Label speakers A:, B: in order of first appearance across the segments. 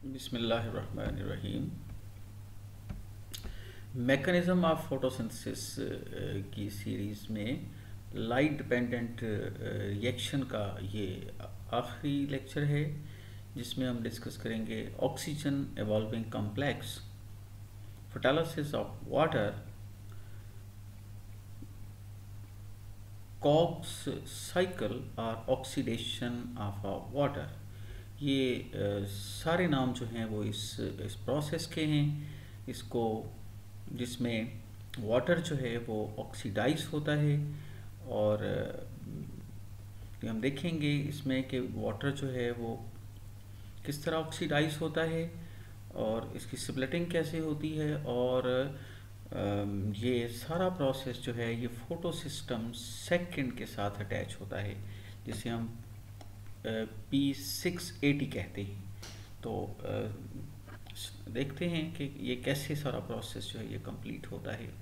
A: बिस्मिल्लाहिर्रहमानिर्रहीम। Mechanism of photosynthesis की series में लाइट डिपेंडेंट रिएक्शन का ये आखिरी लेक्चर है, जिसमें हम डिस्कस करेंगे oxygen evolving complex, photolysis of water, Kok's cycle और ऑक्सीडेशन ऑफ वाटर। ये सारे नाम जो हैं वो इस प्रोसेस के हैं, इसको जिसमें वाटर जो है वो ऑक्सीडाइज होता है। और हम देखेंगे इसमें कि वाटर जो है वो किस तरह ऑक्सीडाइज होता है और इसकी स्प्लिटिंग कैसे होती है। और ये सारा प्रोसेस जो है ये फोटो सिस्टम सेकेंड के साथ अटैच होता है, जिसे हम P680 कहते हैं। तो देखते हैं कि ये कैसे सारा प्रोसेस जो है ये कंप्लीट होता है।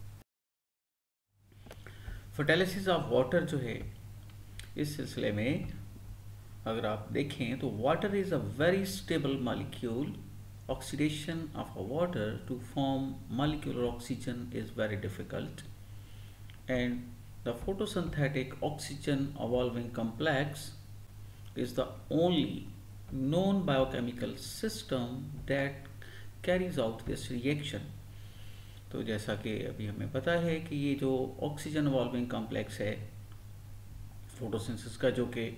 A: फोटोलिसिस ऑफ वाटर जो है, इस सिलसिले में अगर आप देखें तो water is a very stable molecule. Oxidation of water to form molecular oxygen is very difficult, and the photosynthetic oxygen evolving complex is the only known biochemical system that carries out this reaction. तो जैसा कि अभी हमें पता है कि ये जो ऑक्सीजन इवॉल्विंग कॉम्प्लेक्स है फोटोसिंथेसिस का, जो कि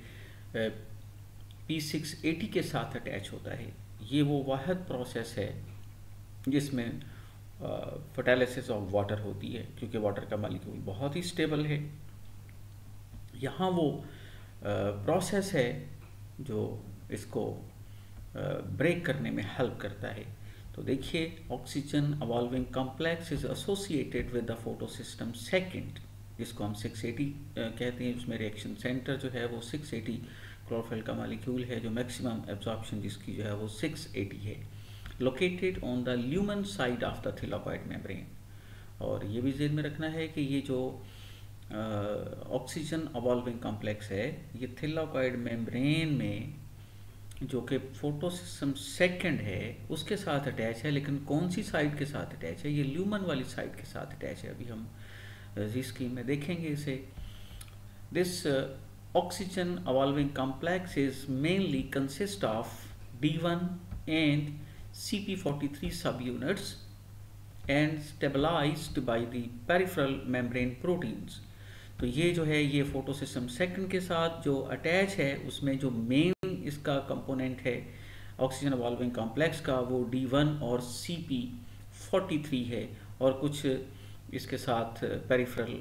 A: P680 के साथ अटैच होता है, ये वो वाहिद प्रोसेस है जिसमें फोटोलिसिस ऑफ वाटर होती है, क्योंकि वाटर का मॉलिक्यूल बहुत ही स्टेबल है। यहाँ वो प्रोसेस है जो इसको ब्रेक करने में हेल्प करता है। तो देखिए, oxygen evolving complex is associated with the photosystem second, जिसको हम 680 कहते हैं। उसमें रिएक्शन सेंटर जो है वो 680 क्लोरोफिल का मॉलिक्यूल है, जो मैक्सिमम एब्जॉर्प्शन जिसकी जो है वो 680 है, located on the lumen side of the thylakoid membrane. और ये भी ज़हन में रखना है कि ये जो ऑक्सीजन इवॉल्विंग कॉम्प्लेक्स है, ये थिलाकॉइड मेम्ब्रेन में जो कि फोटोसिस्टम सेकेंड है उसके साथ अटैच है। लेकिन कौन सी साइड के साथ अटैच है? ये ल्यूमन वाली साइड के साथ अटैच है। अभी हम जी स्कीम में देखेंगे इसे। This oxygen evolving complex is mainly consist of D1 and CP43 subunits and stabilized by the peripheral membrane proteins. तो ये जो है ये फोटोसिस्टम सेकेंड के साथ जो अटैच है, उसमें जो मेन इसका कंपोनेंट है ऑक्सीजन इवॉल्विंग कॉम्प्लेक्स का, वो D1 और CP43 है, और कुछ इसके साथ पेरिफेरल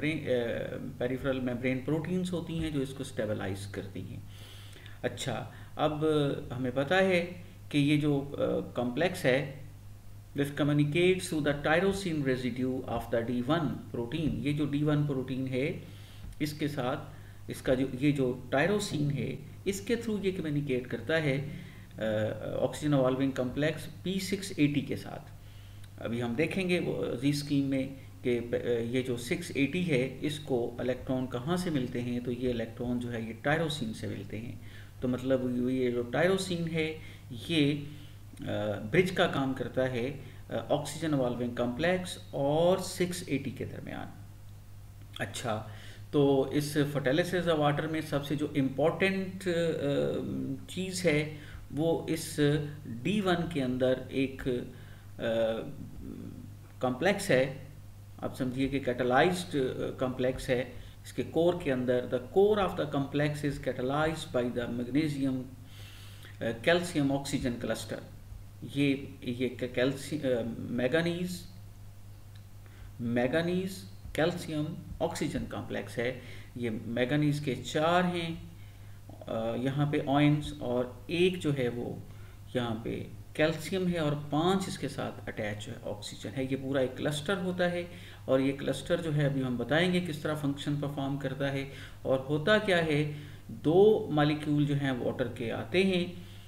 A: मेम्ब्रेन प्रोटीन्स होती हैं जो इसको स्टेबलाइज करती हैं। अच्छा, अब हमें पता है कि ये जो कॉम्प्लेक्स है, this communicates to the tyrosine residue of the D1 protein. ये जो D1 प्रोटीन है, इसके साथ इसका जो टायरोसिन है, इसके थ्रू ये कम्युनिकेट करता है ऑक्सीजन इवॉल्विंग कॉम्प्लेक्स P680 के साथ। अभी हम देखेंगे जी स्कीम में कि ये जो 680 है, इसको इलेक्ट्रॉन कहाँ से मिलते हैं? तो ये इलेक्ट्रॉन जो है ये टायरोसिन से मिलते हैं। तो मतलब ये जो टायरोसिन है ये ब्रिज का काम करता है ऑक्सीजन इवॉल्विंग कॉम्प्लेक्स और 680 के दरमियान। अच्छा, तो इस फोटोलिसिस ऑफ वाटर में सबसे जो इम्पोर्टेंट चीज़ है वो इस D1 के अंदर एक कॉम्प्लेक्स है। आप समझिए कि कैटलाइज्ड कॉम्प्लेक्स है। इसके कोर के अंदर the core of the complex is catalysed by the magnesium calcium oxygen cluster. ये मैंगनीज कैल्शियम ऑक्सीजन कॉम्प्लेक्स है। ये मैंगनीज के 4 हैं यहाँ पे आयंस, और एक जो है वो यहाँ पे कैल्शियम है, और 5 इसके साथ अटैच ऑक्सीजन है। ये पूरा एक क्लस्टर होता है, और ये क्लस्टर जो है अभी हम बताएंगे किस तरह फंक्शन परफॉर्म करता है। और होता क्या है, 2 मॉलिक्यूल जो हैं वाटर के आते हैं,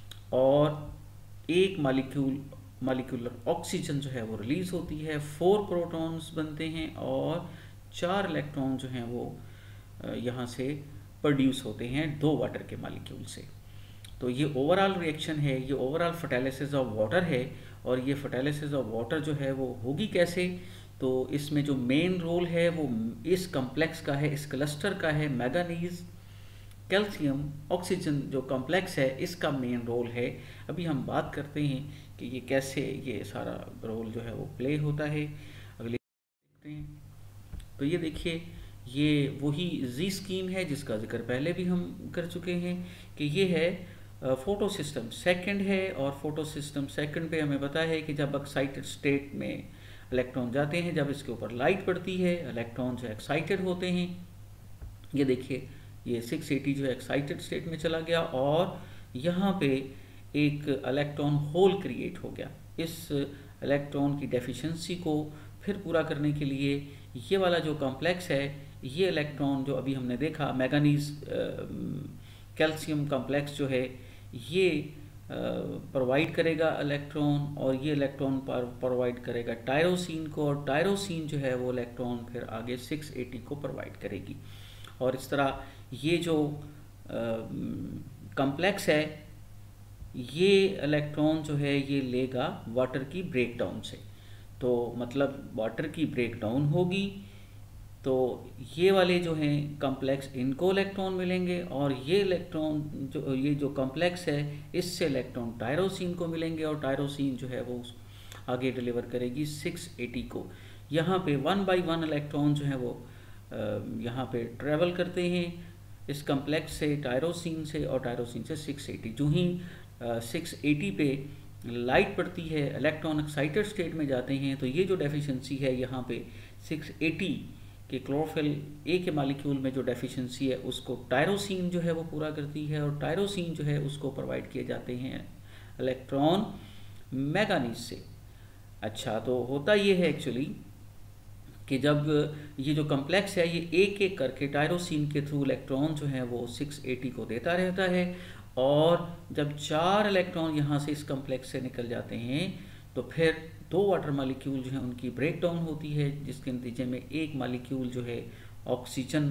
A: और एक मॉलिक्यूलर ऑक्सीजन जो है वो रिलीज होती है। 4 प्रोटॉन्स बनते हैं और 4 इलेक्ट्रॉन जो हैं वो यहाँ से प्रोड्यूस होते हैं 2 वाटर के मॉलिक्यूल से। तो ये ओवरऑल रिएक्शन है, ये ओवरऑल फर्टाइलिसिस ऑफ वाटर है। और ये फर्टाइलिसिस ऑफ वाटर जो है वो होगी कैसे, तो इसमें जो मेन रोल है वो इस कम्प्लेक्स का है, इस क्लस्टर का है। मैंगनीज कैल्शियम ऑक्सीजन जो कॉम्प्लेक्स है इसका मेन रोल है। अभी हम बात करते हैं कि ये कैसे ये सारा रोल जो है वो प्ले होता है। अगले देखते हैं, तो ये देखिए ये वही जी स्कीम है जिसका जिक्र पहले भी हम कर चुके हैं कि ये है फोटो सिस्टम सेकंड है। और फोटो सिस्टम सेकंड पे हमें पता है कि जब एक्साइटेड स्टेट में इलेक्ट्रॉन जाते हैं, जब इसके ऊपर लाइट पड़ती है, इलेक्ट्रॉन जो एक्साइटेड होते हैं। ये देखिए ये 680 जो है एक्साइटेड स्टेट में चला गया और यहाँ पे एक इलेक्ट्रॉन होल क्रिएट हो गया। इस इलेक्ट्रॉन की डेफिशिएंसी को फिर पूरा करने के लिए ये वाला जो कॉम्प्लेक्स है, ये इलेक्ट्रॉन जो अभी हमने देखा मैंगनीज कैल्शियम कॉम्प्लेक्स जो है ये प्रोवाइड करेगा इलेक्ट्रॉन, और ये इलेक्ट्रॉन प्रोवाइड करेगा टायरोसिन को, और टायरोसिन जो है वो इलेक्ट्रॉन फिर आगे 680 को प्रोवाइड करेगी। और इस तरह ये जो कॉम्प्लेक्स है ये इलेक्ट्रॉन जो है ये लेगा वाटर की ब्रेकडाउन से। तो मतलब वाटर की ब्रेकडाउन होगी तो ये वाले जो हैं कॉम्प्लेक्स इनको इलेक्ट्रॉन मिलेंगे, और ये इलेक्ट्रॉन जो ये जो कॉम्प्लेक्स है इससे इलेक्ट्रॉन टायरोसिन को मिलेंगे, और टायरोसिन जो है वो आगे डिलीवर करेगी 680 को। यहाँ पे 1 बाई 1 इलेक्ट्रॉन जो है वो यहाँ पे ट्रेवल करते हैं इस कॉम्प्लेक्स से टायरोसिन से, और टायरोसिन से 680। जो ही 680 पे लाइट पड़ती है, इलेक्ट्रॉन एक्साइटेड स्टेट में जाते हैं, तो ये जो डेफिशिएंसी है यहाँ पे 680 के क्लोरोफिल ए के मालिक्यूल में जो डेफिशिएंसी है उसको टायरोसिन जो है वो पूरा करती है, और टायरोसिन जो है उसको प्रोवाइड किए जाते हैं इलेक्ट्रॉन मैंगनीज से। अच्छा, तो होता ये है एक्चुअली कि जब ये जो कॉम्प्लेक्स है ये एक एक करके टायरोसिन के थ्रू इलेक्ट्रॉन जो है वो 680 को देता रहता है, और जब 4 इलेक्ट्रॉन यहाँ से इस कॉम्प्लेक्स से निकल जाते हैं तो फिर 2 वाटर मालिक्यूल जो है उनकी ब्रेक डाउन होती है, जिसके नतीजे में एक मालिक्यूल जो है ऑक्सीजन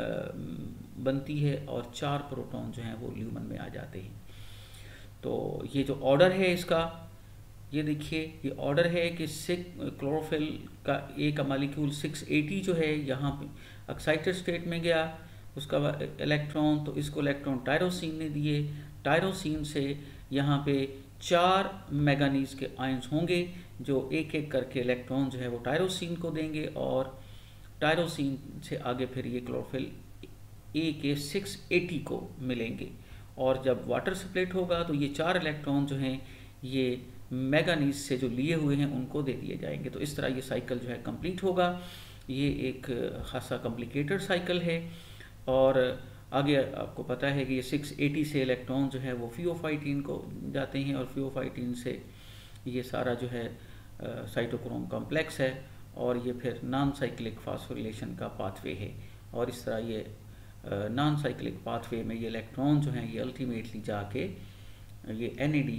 A: बनती है, और 4 प्रोटॉन जो हैं वो ल्यूमन में आ जाते हैं। तो ये जो ऑर्डर है इसका, ये देखिए ये ऑर्डर है कि क्लोरोफिल का ए का मालिक्यूल 680 जो है यहाँ पे एक्साइटेड स्टेट में गया, उसका इलेक्ट्रॉन, तो इसको इलेक्ट्रॉन टायरोसिन ने दिए। टायरोसिन से यहाँ पे 4 मैंगनीज के आयंस होंगे जो एक एक करके इलेक्ट्रॉन जो है वो टायरोसिन को देंगे, और टायरोसिन से आगे फिर ये क्लोरोफिल ए के 680 को मिलेंगे। और जब वाटर स्प्लिट होगा तो ये 4 इलेक्ट्रॉन जो हैं ये मैंगनीज से जो लिए हुए हैं उनको दे दिए जाएंगे। तो इस तरह ये साइकिल जो है कंप्लीट होगा। ये एक खासा कॉम्प्लिकेटेड साइकिल है, और आगे आपको पता है कि ये 680 से इलेक्ट्रॉन जो है वो फियोफाइटीन को जाते हैं, और फियोफाइटीन से ये सारा जो है साइटोक्रोम कॉम्प्लेक्स है, और ये फिर नॉन साइक्लिक फास्फोरिलेशन का पाथवे है। और इस तरह ये नॉन साइक्लिक पाथवे में ये इलेक्ट्रॉन जो हैं ये अल्टीमेटली जाके ये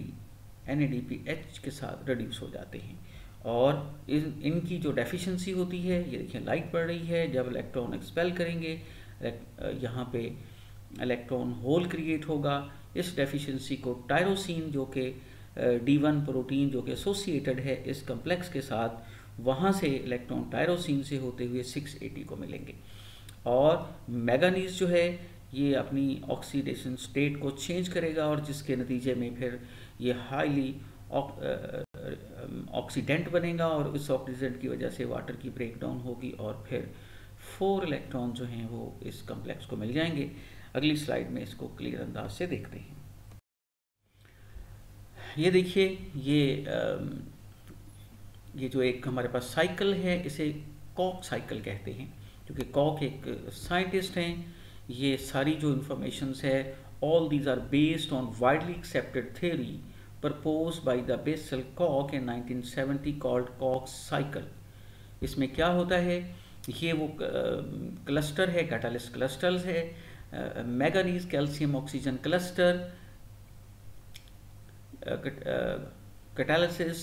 A: NADPH के साथ रिड्यूस हो जाते हैं। और इनकी जो डेफिशिएंसी होती है, ये देखिए लाइट पड़ रही है, जब इलेक्ट्रॉन एक्सपेल करेंगे यहाँ पे इलेक्ट्रॉन होल क्रिएट होगा। इस डेफिशिएंसी को टायरोसिन जो कि D1 प्रोटीन जो कि एसोसिएटेड है इस कॉम्प्लेक्स के साथ, वहाँ से इलेक्ट्रॉन टायरोसिन से होते हुए 680 को मिलेंगे। और मैंगनीज जो है ये अपनी ऑक्सीडेशन स्टेट को चेंज करेगा, और जिसके नतीजे में फिर ये हाईली ऑक्सीडेंट बनेगा, और इस ऑक्सीडेंट की वजह से वाटर की ब्रेकडाउन होगी, और फिर 4 इलेक्ट्रॉन जो हैं वो इस कॉम्प्लेक्स को मिल जाएंगे। अगली स्लाइड में इसको क्लियर अंदाज से देखते हैं। ये देखिए ये जो एक हमारे पास साइकिल है इसे कॉक साइकिल कहते हैं, क्योंकि कॉक एक साइंटिस्ट हैं। ये सारी जो इंफॉर्मेशंस है all these are based on widely accepted theory propose by the Bessel Kok in 1970 called Kok cycle. इसमें क्या होता है, ये वो क्लस्टर है, कैटालिस्ट क्लस्टर्स है, manganese calcium oxygen cluster, catalysis,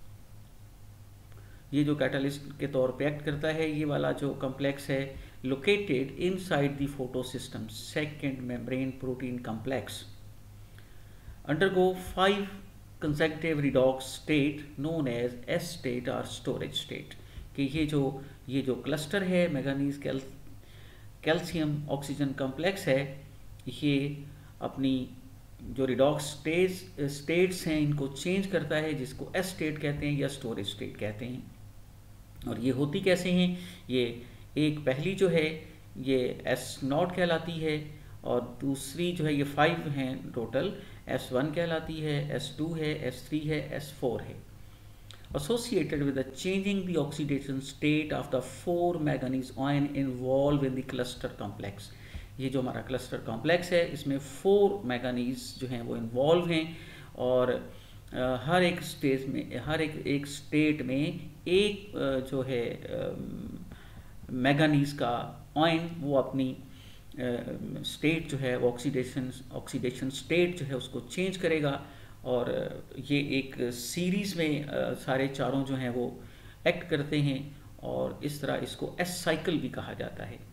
A: ये जो कैटालिस्ट के तौर पे एक्ट करता है, ये वाला जो कॉम्प्लेक्स है located inside the photo system second membrane protein complex. undergo 5 consecutive redox state known as S state or storage state। कि ये जो क्लस्टर है मैंगनीज कैल्शियम ऑक्सीजन कॉम्प्लेक्स है, ये अपनी जो रिडॉक्स स्टेट्स हैं इनको चेंज करता है, जिसको एस स्टेट कहते हैं या स्टोरेज स्टेट कहते हैं। और ये होती कैसे हैं? ये एक पहली जो है ये S0 कहलाती है, और दूसरी जो है ये 5 हैं टोटल, S1 कहलाती है, S2 है, S3 है, S4 है। Associated with the changing the oxidation state of the 4 manganese ion involved in the cluster complex। ये जो हमारा क्लस्टर कॉम्प्लेक्स है इसमें 4 मैंगनीज जो हैं वो इन्वॉल्व हैं, और हर एक स्टेट में एक जो है मैंगनीज का आयन वो अपनी स्टेट जो है वो ऑक्सीडेशन स्टेट जो है उसको चेंज करेगा, और ये एक सीरीज़ में सारे चारों जो हैं वो एक्ट करते हैं, और इस तरह इसको एस साइकिल भी कहा जाता है।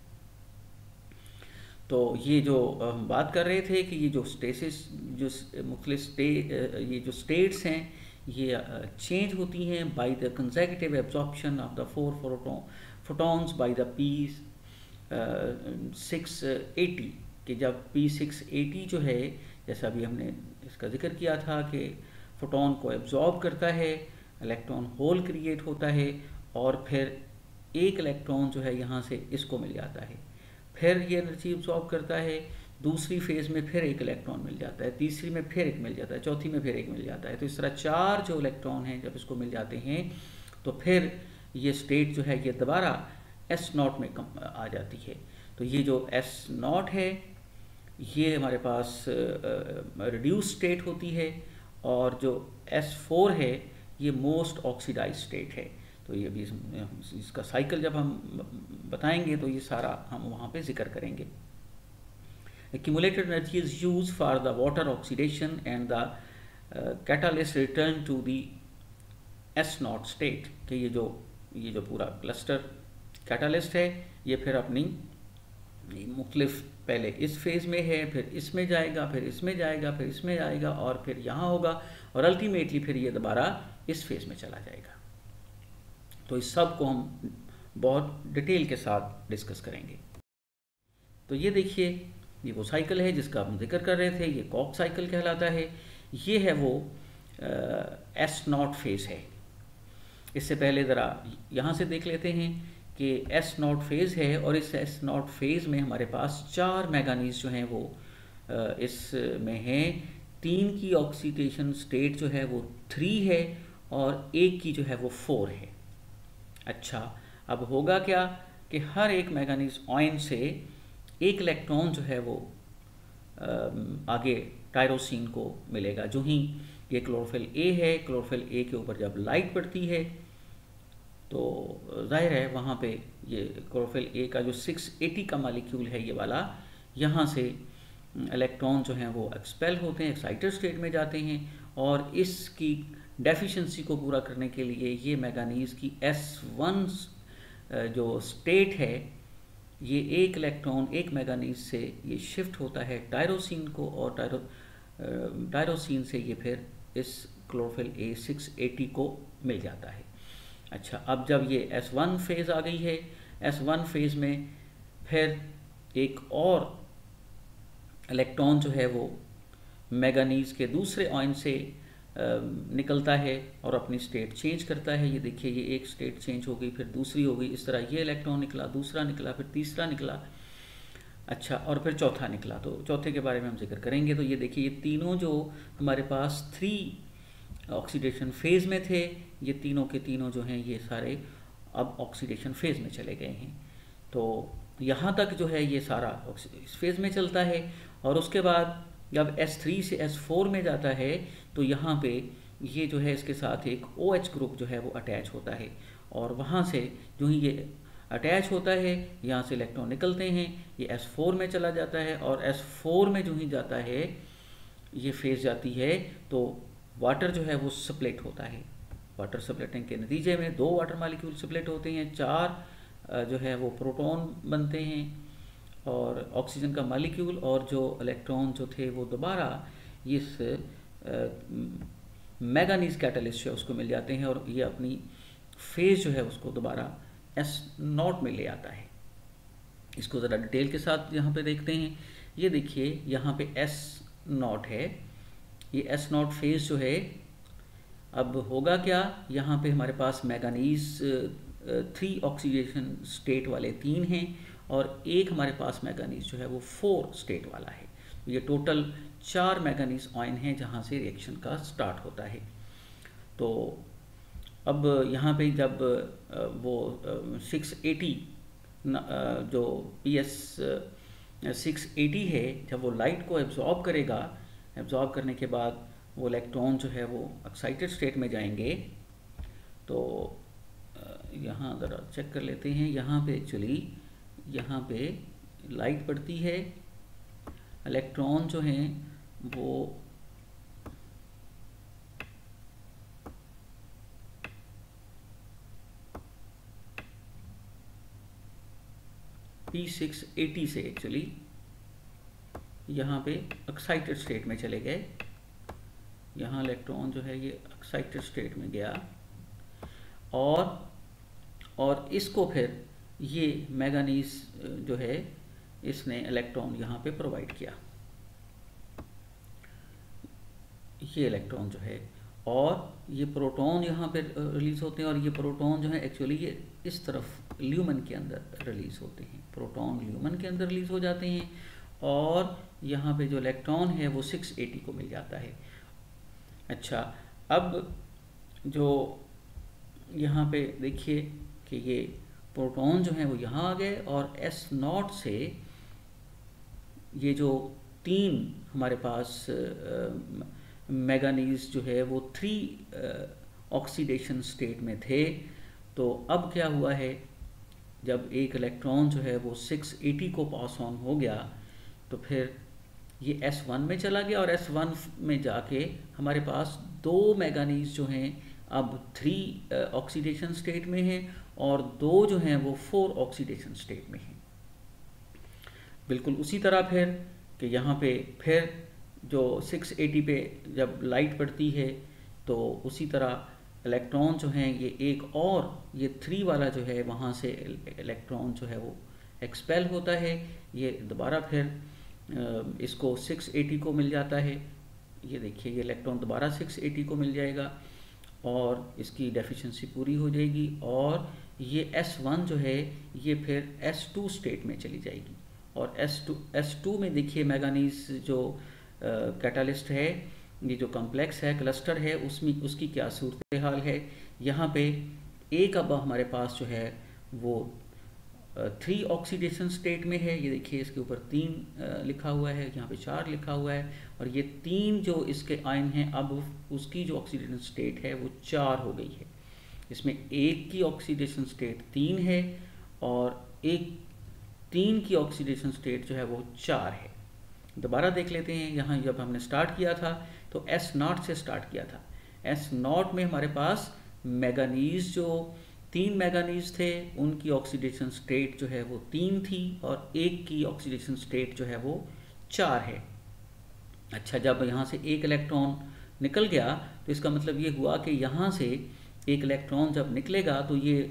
A: तो ये जो हम बात कर रहे थे कि ये जो स्टेसिस जो मुख्तलिफ ये जो स्टेट्स हैं ये चेंज होती हैं by the consecutive absorption of the 4 photons by the P680। कि जब P680 जो है, जैसा अभी हमने इसका जिक्र किया था कि फोटोन को एब्जॉर्ब करता है, इलेक्ट्रॉन होल क्रिएट होता है, और फिर एक इलेक्ट्रॉन जो है यहाँ से इसको मिल जाता है, फिर ये एनर्जी एब्जॉर्ब करता है, दूसरी फेज में फिर एक इलेक्ट्रॉन मिल जाता है, तीसरी में फिर एक मिल जाता है, चौथी में फिर एक मिल जाता है। तो इस तरह 4 जो इलेक्ट्रॉन हैं जब इसको मिल जाते हैं तो फिर ये स्टेट जो है ये दोबारा S0 में आ जाती है। तो ये जो S0 है ये हमारे पास रिड्यूस स्टेट होती है, और जो S4 है ये मोस्ट ऑक्सीडाइज स्टेट है। तो ये भी इसका साइकिल जब हम बताएंगे तो ये सारा हम वहाँ पे जिक्र करेंगे। Accumulated energy is used for the water oxidation and the catalyst return to the S0 state। कि ये जो पूरा क्लस्टर कैटालिस्ट है ये फिर अपनी मुख्तलिफ पहले इस फेज़ में है, फिर इसमें जाएगा, फिर इसमें जाएगा, फिर इसमें जाएगा, और फिर यहाँ होगा, और अल्टीमेटली फिर ये दोबारा इस फेज़ में चला जाएगा। तो इस सब को हम बहुत डिटेल के साथ डिस्कस करेंगे। तो ये देखिए ये वो साइकिल है जिसका हम जिक्र कर रहे थे, ये कॉक साइकिल कहलाता है। ये है वो S0 फेज़ है। इससे पहले ज़रा यहाँ से देख लेते हैं कि S0 फेज़ है, और इस S0 फेज़ में हमारे पास 4 मैंगनीज जो हैं वो इसमें हैं। 3 की ऑक्सीडेशन स्टेट जो है वो 3 है, और 1 की जो है वो 4 है। अच्छा, अब होगा क्या कि हर एक मैंगनीज आयन से एक इलेक्ट्रॉन जो है वो आगे टायरोसिन को मिलेगा। जो ही ये क्लोरोफिल ए है, क्लोरोफिल ए के ऊपर जब लाइट पड़ती है तो जाहिर है वहाँ पे ये क्लोरोफिल ए का जो 680 का मालिक्यूल है ये वाला, यहाँ से इलेक्ट्रॉन जो हैं वो एक्सपेल होते हैं, एक्साइटेड स्टेट में जाते हैं, और इसकी डेफिशिएंसी को पूरा करने के लिए ये मैंगनीज की S1 जो स्टेट है ये एक इलेक्ट्रॉन एक मैंगनीज से ये शिफ्ट होता है टायरोसिन को, और टायरोसिन से ये फिर इस क्लोरोफिल ए 680 को मिल जाता है। अच्छा, अब जब ये S1 फेज़ आ गई है, S1 फेज़ में फिर एक और इलेक्ट्रॉन जो है वो मैंगनीज के दूसरे आयन से निकलता है और अपनी स्टेट चेंज करता है। ये देखिए ये एक स्टेट चेंज हो गई, फिर दूसरी हो गई, इस तरह ये इलेक्ट्रॉन निकला, दूसरा निकला, फिर तीसरा निकला, अच्छा, और फिर चौथा निकला। तो चौथे के बारे में हम जिक्र करेंगे। तो ये देखिए ये तीनों जो हमारे पास 3 ऑक्सीडेशन फेज़ में थे, ये तीनों के तीनों जो हैं ये सारे अब ऑक्सीडेशन फेज़ में चले गए हैं। तो यहाँ तक जो है ये सारा इस फेज़ में चलता है, और उसके बाद जब S3 से S4 में जाता है तो यहाँ पे ये जो है इसके साथ एक OH ग्रुप जो है वो अटैच होता है, और वहाँ से जो ही ये अटैच होता है यहाँ से इलेक्ट्रॉन निकलते हैं, ये S4 में चला जाता है, और S4 में जो ही जाता है ये फेज़ जाती है तो वाटर जो है वो स्प्लिट होता है। वाटर स्प्लिटिंग के नतीजे में 2 वाटर मालिक्यूल स्प्लिट होते हैं, 4 जो है वो प्रोटॉन बनते हैं और ऑक्सीजन का मालिक्यूल, और जो इलेक्ट्रॉन जो थे वो दोबारा इस मैंगनीज कैटलिस्ट है उसको मिल जाते हैं, और ये अपनी फेज जो है उसको दोबारा S0 में ले आता है। इसको ज़रा डिटेल के साथ यहाँ पे देखते हैं। ये देखिए यहाँ पे S0 है, ये S0 फेज जो है, अब होगा क्या, यहाँ पे हमारे पास मैंगनीज 3 ऑक्सीडेशन स्टेट वाले 3 हैं, और एक हमारे पास मैंगनीज जो है वो 4 स्टेट वाला है। ये टोटल 4 मैंगनीज आयन हैं जहाँ से रिएक्शन का स्टार्ट होता है। तो अब यहाँ पे जब वो 680 जो PS 680 है, जब वो लाइट को एब्जॉर्ब करेगा, एब्जॉर्ब करने के बाद वो इलेक्ट्रॉन जो है वो एक्साइटेड स्टेट में जाएंगे। तो यहाँ ज़रा चेक कर लेते हैं, यहाँ पे एक्चुअली यहाँ पे लाइट पड़ती है, इलेक्ट्रॉन जो हैं वो P680 से एक्चुअली यहाँ पे एक्साइटेड स्टेट में चले गए। यहाँ इलेक्ट्रॉन जो है ये एक्साइटेड स्टेट में गया, और इसको फिर ये मैंगनीज जो है इसने इलेक्ट्रॉन यहाँ पे प्रोवाइड किया, ये इलेक्ट्रॉन जो है, और ये प्रोटॉन यहाँ पे रिलीज होते हैं, और ये प्रोटॉन जो है एक्चुअली ये इस तरफ ल्यूमन के अंदर रिलीज होते हैं, प्रोटॉन ल्यूमन के अंदर रिलीज हो जाते हैं, और यहाँ पे जो इलेक्ट्रॉन है वो 680 को मिल जाता है। अच्छा, अब जो यहाँ पे देखिए कि ये प्रोटॉन जो है वो यहाँ आ गए, और S0 से ये जो 3 हमारे पास मैंगनीज जो है वो 3 ऑक्सीडेशन स्टेट में थे। तो अब क्या हुआ है, जब एक इलेक्ट्रॉन जो है वो 680 को पास ऑन हो गया, तो फिर ये S1 में चला गया, और S1 में जाके हमारे पास 2 मैंगनीज जो हैं अब 3 ऑक्सीडेशन स्टेट में हैं, और 2 जो हैं वो 4 ऑक्सीडेशन स्टेट में हैं। बिल्कुल उसी तरह फिर कि यहाँ पे फिर जो 680 पे जब लाइट पड़ती है, तो उसी तरह इलेक्ट्रॉन जो हैं ये एक और ये 3 वाला जो है वहाँ से इलेक्ट्रॉन जो है वो एक्सपेल होता है, ये दोबारा फिर इसको 680 को मिल जाता है। ये देखिए ये इलेक्ट्रॉन दोबारा 680 को मिल जाएगा, और इसकी डेफिशिएंसी पूरी हो जाएगी, और ये S1 जो है ये फिर S2 स्टेट में चली जाएगी। और S2 में देखिए मैंगनीज जो कैटालिस्ट है, ये जो कॉम्प्लेक्स है, क्लस्टर है, उसमें उसकी क्या सूरत हाल है। यहाँ पे एक अब हमारे पास जो है वो 3 ऑक्सीडेशन स्टेट में है, ये देखिए इसके ऊपर 3 लिखा हुआ है, यहाँ पे 4 लिखा हुआ है, और ये 3 जो इसके आयन हैं अब उसकी जो ऑक्सीडेशन स्टेट है वो 4 हो गई है। इसमें एक की ऑक्सीडेशन स्टेट 3 है, और एक 3 की ऑक्सीडेशन स्टेट जो है वो 4 है। दोबारा देख लेते हैं, यहाँ जब हमने स्टार्ट किया था तो S0 से स्टार्ट किया था। S0 में हमारे पास मैंगनीज जो 3 मैंगनीज थे उनकी ऑक्सीडेशन स्टेट जो है वो 3 थी, और एक की ऑक्सीडेशन स्टेट जो है वो 4 है। अच्छा, जब यहाँ से एक इलेक्ट्रॉन निकल गया तो इसका मतलब ये हुआ कि यहाँ से एक इलेक्ट्रॉन जब निकलेगा तो ये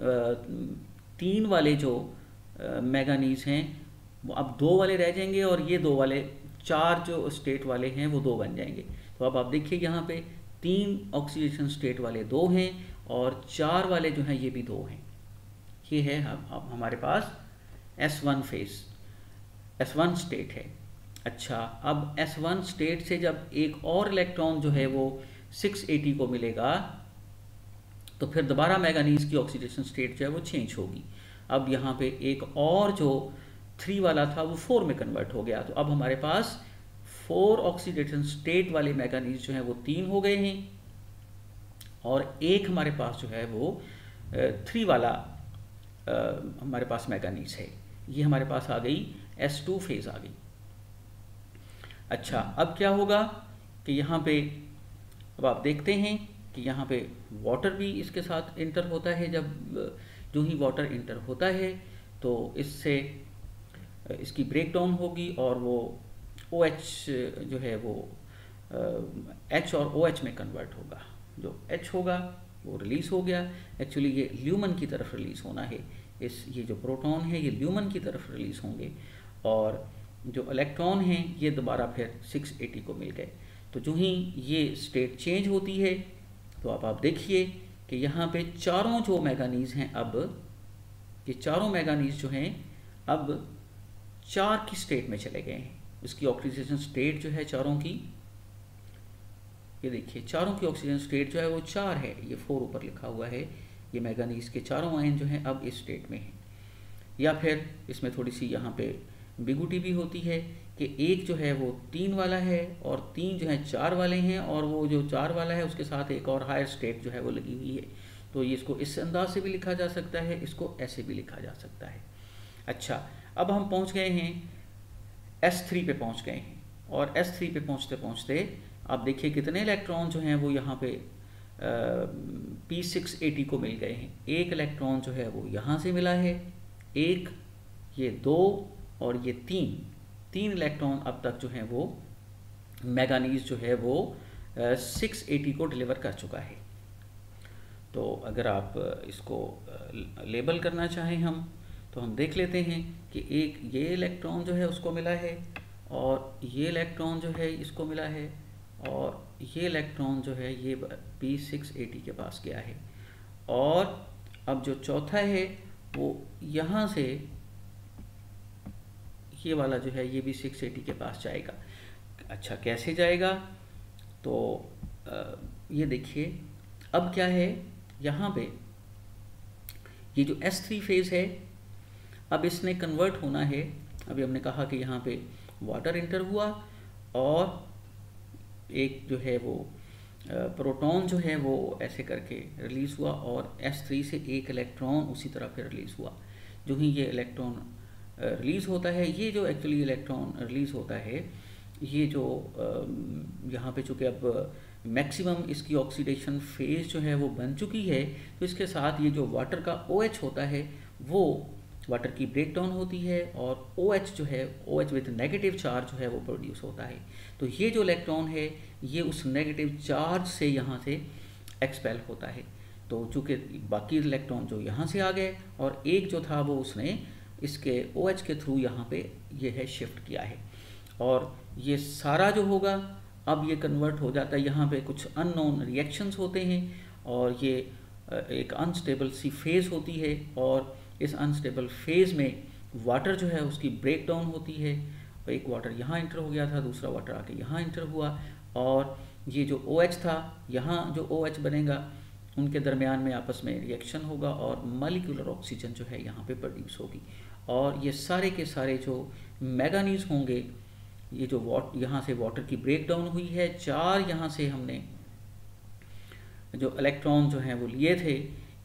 A: 3 वाले जो मैंगनीज हैं वो अब 2 वाले रह जाएंगे, और ये 2 वाले 4 जो स्टेट वाले हैं वो 2 बन जाएंगे। तो अब आप देखिए यहाँ पे 3 ऑक्सीडेशन स्टेट वाले 2 हैं, और 4 वाले जो हैं ये भी 2 हैं। ये है अब हमारे पास S1 फेज, S1 स्टेट है। अच्छा, अब S1 स्टेट से जब एक और इलेक्ट्रॉन जो है वो 680 को मिलेगा, तो फिर दोबारा मैंगनीज की ऑक्सीडेशन स्टेट जो है वो चेंज होगी। अब यहाँ पे एक और जो 3 वाला था वो 4 में कन्वर्ट हो गया, तो अब हमारे पास 4 ऑक्सीडेशन स्टेट वाले मैंगनीज जो हैं वो 3 हो गए हैं, और एक हमारे पास जो है वो 3 वाला हमारे पास मैंगनीज है। ये हमारे पास आ गई S2 फेज आ गई। अच्छा, अब क्या होगा कि यहाँ पे अब आप देखते हैं कि यहाँ पे वाटर भी इसके साथ इंटर होता है। जब जो ही वाटर इंटर होता है तो इससे इसकी ब्रेक डाउन होगी, और वो OH जो है वो H और OH में कन्वर्ट होगा। जो H होगा वो रिलीज़ हो गया, एक्चुअली ये ल्यूमन की तरफ रिलीज़ होना है, ये जो प्रोटॉन है ये ल्यूमन की तरफ रिलीज़ होंगे, और जो इलेक्ट्रॉन हैं ये दोबारा फिर 680 को मिल गए। तो जो ही ये स्टेट चेंज होती है तो आप देखिए कि यहाँ पे चारों जो मैंगनीज़ हैं, अब ये चारों मैंगनीज़ जो हैं अब 4 की स्टेट में चले गए हैं। इसकी ऑक्सीडेशन स्टेट जो है चारों की, ये देखिए चारों की ऑक्सीजन स्टेट जो है वो 4 है, ये 4 ऊपर लिखा हुआ है। ये मैंगनीज़ के चारों आयन जो हैं अब इस स्टेट में हैं। या फिर इसमें थोड़ी सी यहाँ पे एम्बिगुइटी भी होती है कि एक जो है वो 3 वाला है और 3 जो है 4 वाले हैं, और वो जो 4 वाला है उसके साथ एक और हायर स्टेट जो है वो लगी हुई है। तो ये इसको इस अंदाज से भी लिखा जा सकता है, इसको ऐसे भी लिखा जा सकता है। अच्छा, अब हम पहुँच गए हैं S3 पे पहुँच गए हैं, और S3 पे पहुँचते पहुँचते आप देखिए कितने इलेक्ट्रॉन जो हैं वो यहाँ पे P680 को मिल गए हैं। एक इलेक्ट्रॉन जो है वो यहाँ से मिला है, एक, ये 2 और ये 3 इलेक्ट्रॉन अब तक जो हैं वो मैंगनीज जो है वो 680 को डिलीवर कर चुका है। तो अगर आप इसको लेबल करना चाहें हम, तो हम देख लेते हैं कि एक ये इलेक्ट्रॉन जो है उसको मिला है, और ये इलेक्ट्रॉन जो है इसको मिला है, और ये इलेक्ट्रॉन जो है ये P680 के पास गया है, और अब जो चौथा है वो यहाँ से ये वाला जो है ये भी 680 के पास जाएगा। अच्छा, कैसे जाएगा? तो ये देखिए अब क्या है, यहाँ पे ये जो S3 फेज़ है अब इसने कन्वर्ट होना है। अभी हमने कहा कि यहाँ पे वाटर इंटर हुआ और एक जो है वो प्रोटॉन जो है वो ऐसे करके रिलीज़ हुआ, और S3 से एक इलेक्ट्रॉन उसी तरह फिर रिलीज़ हुआ। जो ही ये इलेक्ट्रॉन रिलीज़ होता है, ये जो एक्चुअली इलेक्ट्रॉन रिलीज़ होता है, ये जो यहाँ पे चूँकि अब मैक्सिमम इसकी ऑक्सीडेशन फेज़ जो है वो बन चुकी है, तो इसके साथ ये जो वाटर का OH होता है वो वाटर की ब्रेक डाउन होती है, और OH जो है OH विद नेगेटिव चार्ज जो है वो प्रोड्यूस होता है। तो ये जो इलेक्ट्रॉन है ये उस नेगेटिव चार्ज से यहाँ से एक्सपेल होता है। तो चूँकि बाकी इलेक्ट्रॉन जो यहाँ से आ गए और एक जो था वो उसने इसके OH के थ्रू यहाँ पे ये है शिफ्ट किया है, और ये सारा जो होगा अब ये कन्वर्ट हो जाता है। यहाँ पे कुछ अननोन रिएक्शंस होते हैं, और ये एक अनस्टेबल सी फेज़ होती है, और इस अनस्टेबल फेज़ में वाटर जो है उसकी ब्रेक डाउन होती है। एक वाटर यहाँ इंटर हो गया था, दूसरा वाटर आके यहाँ इंटर हुआ, और ये जो OH था यहाँ जो OH बनेगा उनके दरमियान में आपस में रिएक्शन होगा, और मॉलिक्यूलर ऑक्सीजन जो है यहाँ पे प्रोड्यूस होगी। और ये सारे के सारे जो मैंगनीज होंगे, ये जो यहाँ से वाटर की ब्रेक डाउन हुई है, 4 यहाँ से हमने जो इलेक्ट्रॉन जो हैं वो लिए थे,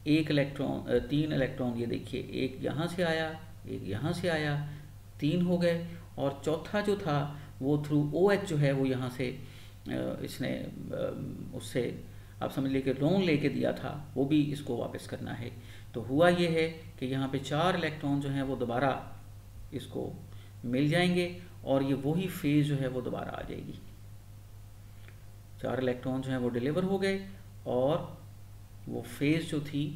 A: 3 इलेक्ट्रॉन ये देखिए, एक यहाँ से आया, एक यहाँ से आया, 3 हो गए, और चौथा जो था वो थ्रू OH जो है वो यहाँ से इसने उससे आप समझ लीजिए कि लोन लेके दिया था, वो भी इसको वापस करना है। तो हुआ ये है कि यहाँ पे 4 इलेक्ट्रॉन जो हैं वो दोबारा इसको मिल जाएंगे, और ये वही फेज़ जो है वो दोबारा आ जाएगी। 4 इलेक्ट्रॉन जो हैं वो डिलीवर हो गए, और वो फेज़ जो थी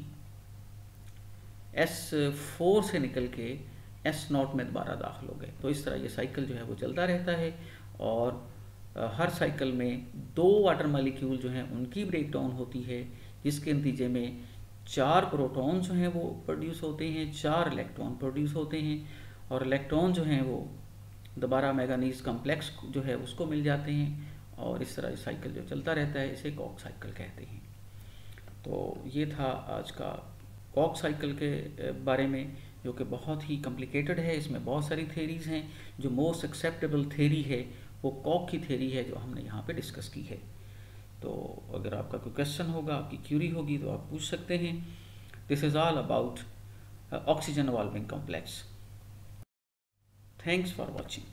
A: S4 से निकल के S0 में दोबारा दाखिल हो गए। तो इस तरह ये साइकिल जो है वो चलता रहता है, और हर साइकिल में 2 वाटर मॉलिक्यूल जो हैं उनकी ब्रेक डाउन होती है, जिसके नतीजे में 4 प्रोटॉन जो हैं वो प्रोड्यूस होते हैं, 4 इलेक्ट्रॉन प्रोड्यूस होते हैं, और इलेक्ट्रॉन जो हैं वो दोबारा मैंगनीज कम्प्लेक्स जो है उसको मिल जाते हैं, और इस तरह साइकिल जो चलता रहता है इसे कॉक साइकिल कहते हैं। तो ये था आज का कॉक साइकिल के बारे में, जो कि बहुत ही कॉम्प्लिकेटेड है। इसमें बहुत सारी थेरीज़ हैं। जो मोस्ट एक्सेप्टेबल थेरी है वो कॉक की थेरी है, जो हमने यहाँ पे डिस्कस की है। तो अगर आपका कोई क्वेश्चन होगा, आपकी क्यूरी होगी, तो आप पूछ सकते हैं। This is all about oxygen evolving complex. Thanks for watching.